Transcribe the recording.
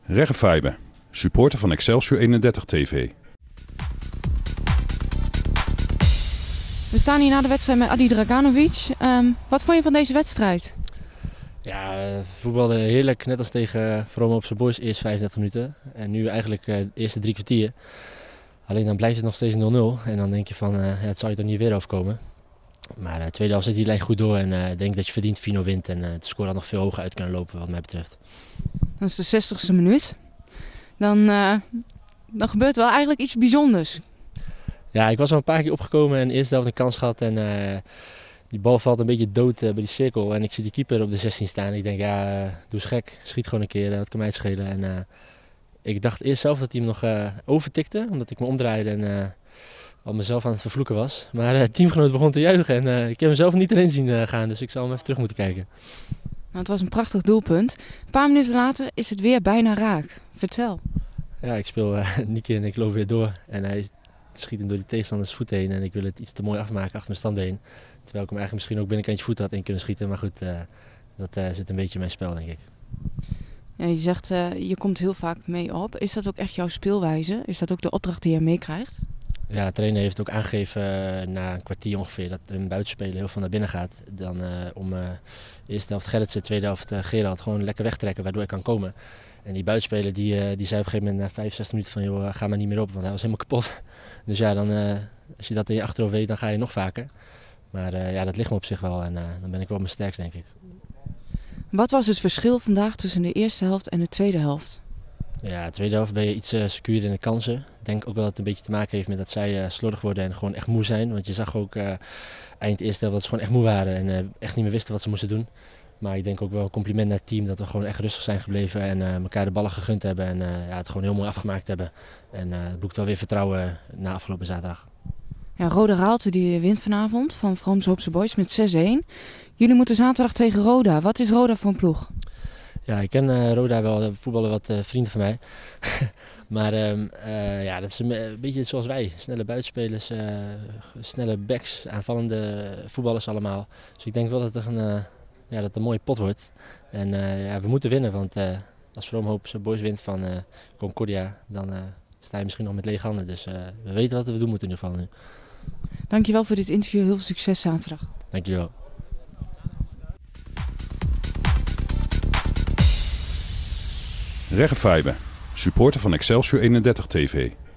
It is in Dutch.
Reggefijbe, supporter van Excelsior 31 TV. We staan hier na de wedstrijd met Adi Draganovic. Wat vond je van deze wedstrijd? Ja, voetbalde heerlijk, net als tegen Vrome op zijn Boys, eerst 35 minuten. En nu eigenlijk de eerste 3 kwartier. Alleen dan blijft het nog steeds 0-0 en dan denk je van, het zou je toch niet weer overkomen. Maar de tweede helft zit die lijn goed door en ik denk dat je verdient 4-0 wint. En het score had nog veel hoger uit kunnen lopen wat mij betreft. Dat is de 60ste minuut. Dan gebeurt er wel eigenlijk iets bijzonders. Ja, ik was wel een paar keer opgekomen en de eerste helft een kans gehad. En die bal valt een beetje dood bij die cirkel. En ik zie die keeper op de 16 staan. Ik denk, ja, doe eens gek. Schiet gewoon een keer, dat kan mij het schelen. En ik dacht eerst zelf dat hij hem nog overtikte, omdat ik me omdraaide en al mezelf aan het vervloeken was. Maar het teamgenoot begon te juichen en ik heb hem zelf niet erin zien gaan. Dus ik zal hem even terug moeten kijken. Nou, het was een prachtig doelpunt. Een paar minuten later is het weer bijna raak. Vertel. Ja, ik speel Nieke en ik loop weer door. En hij schiet hem door die tegenstanders voet heen. En ik wil het iets te mooi afmaken achter mijn standbeen. Terwijl ik hem eigenlijk misschien ook binnenkantje voet had in kunnen schieten. Maar goed, dat zit een beetje in mijn spel, denk ik. Ja, je zegt, je komt heel vaak mee op. Is dat ook echt jouw speelwijze? Is dat ook de opdracht die je meekrijgt? Ja, de trainer heeft ook aangegeven na een kwartier ongeveer dat een buitenspeler heel veel naar binnen gaat. Dan om de eerste helft Gerritsen, tweede helft Gerald gewoon lekker wegtrekken waardoor hij kan komen. En die buitenspeler die zei op een gegeven moment na 65 minuten van joh, ga maar niet meer op, want hij was helemaal kapot. Dus ja, dan, als je dat in je achterhoofd weet, dan ga je nog vaker. Maar ja, dat ligt me op zich wel en dan ben ik wel op mijn sterkst, denk ik. Wat was het verschil vandaag tussen de eerste helft en de tweede helft? Ja, de tweede helft ben je iets secuurder in de kansen. Ik denk ook wel dat het een beetje te maken heeft met dat zij slordig worden en gewoon echt moe zijn. Want je zag ook eind eerste helft dat ze gewoon echt moe waren en echt niet meer wisten wat ze moesten doen. Maar ik denk ook wel een compliment naar het team dat we gewoon echt rustig zijn gebleven en elkaar de ballen gegund hebben. En ja, het gewoon heel mooi afgemaakt hebben. En het boekt wel weer vertrouwen na afgelopen zaterdag. Ja, Roda Raalte die wint vanavond van Vrome op zijn Boys met 6-1. Jullie moeten zaterdag tegen Roda. Wat is Roda voor een ploeg? Ja, ik ken Roda wel, voetballen wat vrienden van mij. Maar ja, dat is een beetje zoals wij. Snelle buitenspelers, snelle backs, aanvallende voetballers allemaal. Dus ik denk wel dat het een mooie pot wordt. En ja, we moeten winnen, want als Vrome op zijn Boys wint van Concordia, dan sta je misschien nog met lege handen. Dus we weten wat we doen moeten in ieder geval nu. Dankjewel voor dit interview. Heel veel succes zaterdag. Dank jullie wel. Reggefijbe, supporter van Excelsior 31 TV.